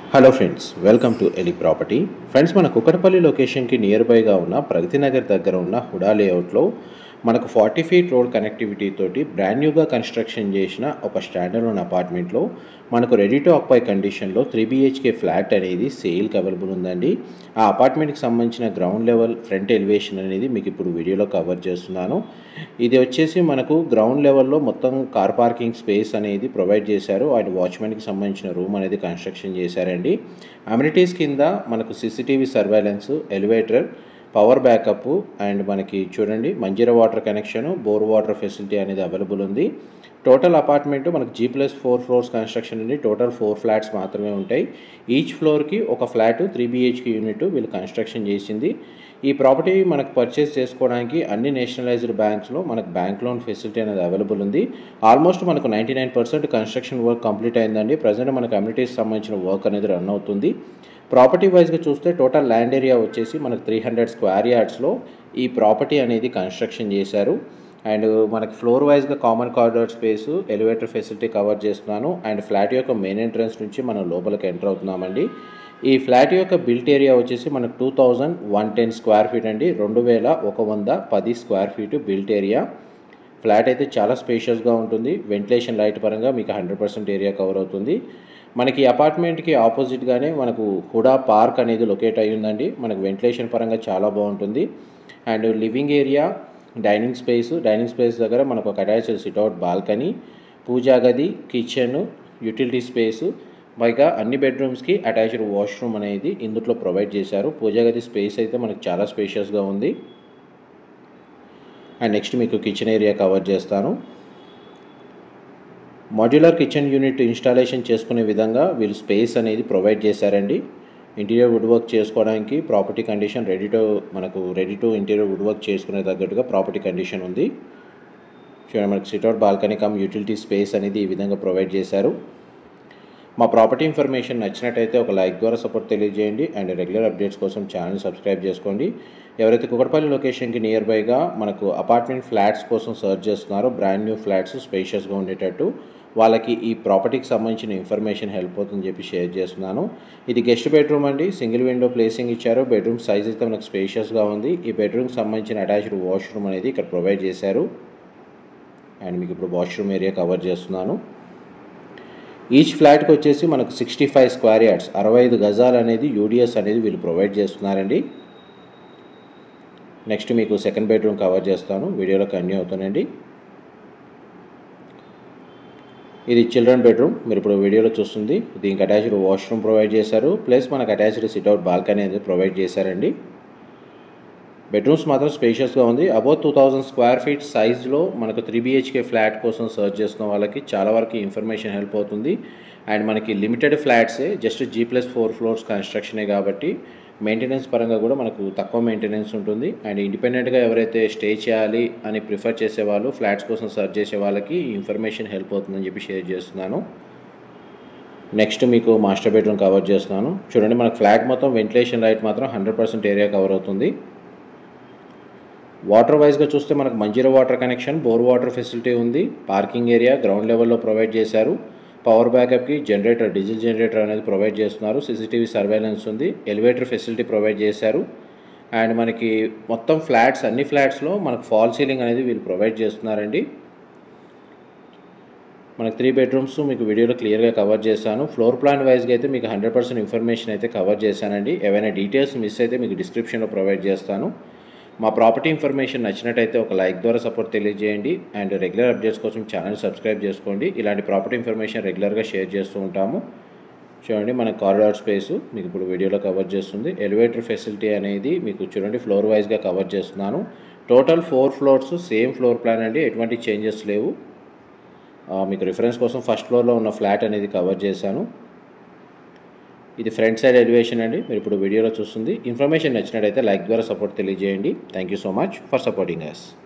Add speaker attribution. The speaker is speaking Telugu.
Speaker 1: Hello friends, welcome to Eli property. Friends, మన కుకటపల్లి లొకేషన్కి నియర్ బైగా ఉన్న ప్రగతి నగర్ దగ్గర ఉన్న హుడా లేఅవుట్లో మనకు 40 ఫీట్ రోడ్ కనెక్టివిటీ తోటి బ్రాండ్ న్యూగా కన్స్ట్రక్షన్ చేసిన ఒక స్టాండర్డ్ అపార్ట్మెంట్లో మనకు రెడీ టు ఆక్యుపై కండిషన్లో 3 BHK ఫ్లాట్ అనేది సేల్కి అవైలబుల్ ఉందండి. ఆ అపార్ట్మెంట్కి సంబంధించిన గ్రౌండ్ లెవెల్ ఫ్రంట్ ఎలివేషన్ అనేది మీకు ఇప్పుడు వీడియోలో కవర్ చేస్తున్నాను. ఇది వచ్చేసి మనకు గ్రౌండ్ లెవెల్లో మొత్తం కార్ పార్కింగ్ స్పేస్ అనేది ప్రొవైడ్ చేశారు. అండ్ వాచ్మెన్కి సంబంధించిన రూమ్ అనేది కన్స్ట్రక్షన్ చేశారండి. అమ్యూనిటీస్ కింద మనకు CCTV surveillance, elevator, power backup and మనకి చూడండి Manjira water connection, bore water facility అనేది అవైలబుల్ ఉంది. టోటల్ అపార్ట్మెంట్ మనకు G+4 ఫ్లోర్స్ కన్స్ట్రక్షన్ అండి. టోటల్ 4 ఫ్లాట్స్ మాత్రమే ఉంటాయి. ఈచ్ ఫ్లోర్కి ఒక ఫ్లాట్ 3 BHK యూనిట్ వీళ్ళు కన్స్ట్రక్షన్ చేసింది. ఈ ప్రాపర్టీ మనకు పర్చేస్ చేసుకోవడానికి అన్ని నేషనలైజ్డ్ బ్యాంక్స్లో మనకు బ్యాంక్ లోన్ ఫెసిలిటీ అనేది అవైలబుల్ ఉంది. ఆల్మోస్ట్ మనకు 99% కన్స్ట్రక్షన్ వర్క్ కంప్లీట్ అయిందండి. ప్రజెంట్ మనకు కమ్యూనిటీస్ సంబంధించిన వర్క్ అనేది రన్ అవుతుంది. ప్రాపర్టీ వైజ్గా చూస్తే టోటల్ ల్యాండ్ ఏరియా వచ్చేసి మనకు 300 స్క్వేర్ యార్డ్స్లో ఈ ప్రాపర్టీ అనేది కన్స్ట్రక్షన్ చేశారు. అండ్ మనకి ఫ్లోర్ వైజ్గా common corridor space, elevator facility cover చేస్తున్నాను. అండ్ ఫ్లాట్ యొక్క మెయిన్ ఎంట్రన్స్ నుంచి మనం లోపలికి ఎంటర్ అవుతున్నామండి. ఈ ఫ్లాట్ యొక్క బిల్ట్ ఏరియా వచ్చేసి మనకు 2110 స్క్వేర్ ఫీట్ అండి. 2110 square feet built area. Flat అయితే చాలా స్పేషియస్గా ఉంటుంది. వెంటిలేషన్ లైట్ పరంగా మీకు 100% ఏరియా కవర్ అవుతుంది. మనకి అపార్ట్మెంట్కి ఆపోజిట్గానే మనకు హుడా పార్క్ అనేది లొకేట్ అయ్యి ఉందండి. మనకు వెంటిలేషన్ పరంగా చాలా బాగుంటుంది. And living area, dining space దగ్గర మనకు ఒక అటాచ్డ్ సిట్అవుట్ బాల్కనీ, పూజా గది, కిచెన్, యూటిలిటీ స్పేసు, పైగా అన్ని బెడ్రూమ్స్కి అటాచ్డ్ వాష్రూమ్ అనేది ఇందులో ప్రొవైడ్ చేశారు. పూజా గది స్పేస్ అయితే మనకు చాలా స్పేషియస్గా ఉంది. అండ్ నెక్స్ట్ మీకు కిచెన్ ఏరియా కవర్ చేస్తాను. మాడ్యులర్ కిచెన్ యూనిట్ ఇన్స్టాలేషన్ చేసుకునే విధంగా వీళ్ళు స్పేస్ అనేది ప్రొవైడ్ చేశారండి. ఇంటీరియర్ వుడ్ వర్క్ చేసుకోవడానికి property condition ready to interior wood work చేసుకునే తగ్గట్టుగా ప్రాపర్టీ కండిషన్ ఉంది. చూడండి, మనకు sit out balcony cum utility space అనేది ఈ విధంగా ప్రొవైడ్ చేశారు. మా ప్రాపర్టీ ఇన్ఫర్మేషన్ నచ్చినట్టయితే ఒక లైక్ ద్వారా సపోర్ట్ తెలియజేయండి. అండ్ రెగ్యులర్ అప్డేట్స్ కోసం ఛానల్ సబ్స్క్రైబ్ చేసుకోండి. ఎవరైతే కుకటపల్లి లొకేషన్కి నియర్ బైగా మనకు అపార్ట్మెంట్ ఫ్లాట్స్ కోసం సర్చ్ చేస్తున్నారో, బ్రాండ్ న్యూ ఫ్లాట్స్ స్పేషియస్గా ఉండేటట్టు, వాళ్ళకి ఈ ప్రాపర్టీకి సంబంధించిన ఇన్ఫర్మేషన్ హెల్ప్ అవుతుందని చెప్పి షేర్ చేస్తున్నాను. ఇది గెస్ట్ బెడ్రూమ్ అండి. సింగిల్ విండో ప్లేసింగ్ ఇచ్చారు. బెడ్రూమ్ సైజ్ అయితే మనకు స్పేషియస్గా ఉంది. ఈ బెడ్రూమ్కి సంబంధించిన అటాచ్డ్ వాష్రూమ్ అనేది ఇక్కడ ప్రొవైడ్ చేశారు. అండ్ మీకు ఇప్పుడు వాష్రూమ్ ఏరియా కవర్ చేస్తున్నాను. ఈచ్ ఫ్లాట్కి వచ్చేసి మనకు 65 స్క్వేర్ యార్డ్స్, 65 గజాలు అనేది UDS అనేది వీళ్ళు ప్రొవైడ్ చేస్తున్నారండి. నెక్స్ట్ మీకు సెకండ్ బెడ్రూమ్ కవర్ చేస్తాను. వీడియోలో కంటిన్యూ అవుతానండి. ఇది చిల్డ్రన్ బెడ్రూమ్. మీరు ఇప్పుడు వీడియోలో చూస్తుంది. దీనికి అటాచ్డ్ వాష్రూమ్ ప్రొవైడ్ చేశారు. ప్లస్ మనకు అటాచ్డ్ సిట్అవుట్ బాల్కనీ అనేది ప్రొవైడ్ చేశారండి. బెడ్రూమ్స్ మాత్రం స్పేషియస్గా ఉంది. అబౌవ్ 2000 స్క్వేర్ ఫీట్ సైజ్లో మనకు 3 BHK ఫ్లాట్ కోసం సర్చ్ చేస్తున్న వాళ్ళకి చాలా వరకు ఇన్ఫర్మేషన్ హెల్ప్ అవుతుంది. అండ్ మనకి లిమిటెడ్ ఫ్లాట్సే, జస్ట్ G+4 ఫ్లోర్స్ కన్స్ట్రక్షనే కాబట్టి మెయింటెనెన్స్ పరంగా కూడా మనకు తక్కువ మెయింటెనెన్స్ ఉంటుంది. అండ్ ఇండిపెండెంట్గా ఎవరైతే స్టే చేయాలి అని ప్రిఫర్ చేసేవాళ్ళు, ఫ్లాట్స్ కోసం సర్చ్ చేసే వాళ్ళకి ఈ ఇన్ఫర్మేషన్ హెల్ప్ అవుతుందని చెప్పి షేర్ చేస్తున్నాను. నెక్స్ట్ మీకు మాస్టర్ బెడ్రూమ్ కవర్ చేస్తున్నాను. చూడండి, మనకు ఫ్లాట్ మొత్తం వెంటిలేషన్ లైట్ మాత్రం 100% ఏరియా కవర్ అవుతుంది. వాటర్ వైజ్గా చూస్తే మనకు Manjira water connection, bore water facility ఉంది. పార్కింగ్ ఏరియా గ్రౌండ్ లెవెల్లో ప్రొవైడ్ చేశారు. పవర్ బ్యాకప్కి జనరేటర్, డీజిల్ జనరేటర్ అనేది ప్రొవైడ్ చేస్తున్నారు. CCTV సర్వేలెన్స్ ఉంది. ఎలివేటర్ ఫెసిలిటీ ప్రొవైడ్ చేశారు. అండ్ మనకి మొత్తం ఫ్లాట్స్, అన్ని ఫ్లాట్స్లో మనకు ఫాల్ సీలింగ్ అనేది వీళ్ళు ప్రొవైడ్ చేస్తున్నారండి. మనకు 3 బెడ్రూమ్స్ మీకు వీడియోలో క్లియర్గా కవర్ చేశాను. ఫ్లోర్ ప్లాన్ వైజ్గా అయితే మీకు 100% ఇన్ఫర్మేషన్ అయితే కవర్ చేశానండి. ఏవైనా డీటెయిల్స్ మిస్ అయితే మీకు డిస్క్రిప్షన్లో ప్రొవైడ్ చేస్తాను. మా ప్రాపర్టీ ఇన్ఫర్మేషన్ నచ్చినట్టయితే ఒక లైక్ ద్వారా సపోర్ట్ తెలియజేయండి. అండ్ రెగ్యులర్ అప్డేట్స్ కోసం ఛానల్ సబ్స్క్రైబ్ చేసుకోండి. ఇలాంటి ప్రాపర్టీ ఇన్ఫర్మేషన్ రెగ్యులర్గా షేర్ చేస్తూ ఉంటాము. చూడండి, మన కారిడార్ స్పేసు మీకు ఇప్పుడు వీడియోలో కవర్ చేస్తుంది. ఎలివేటర్ ఫెసిలిటీ అనేది మీకు చూడండి ఫ్లోర్ వైజ్గా కవర్ చేస్తున్నాను. Total 4 floors same floor plan అండి. ఎటువంటి చేంజెస్ లేవు. మీకు రిఫరెన్స్ కోసం ఫస్ట్ ఫ్లోర్లో ఉన్న ఫ్లాట్ అనేది కవర్ చేశాను. ఇది ఫ్రంట్ సైడ్ ఎలివేషన్ అండి. మీరు ఇప్పుడు వీడియోలో చూస్తుంది. ఇన్ఫర్మేషన్ నచ్చినట్టయితే లైక్ ద్వారా సపోర్ట్ తెలియజేయండి. Thank you so much for supporting us.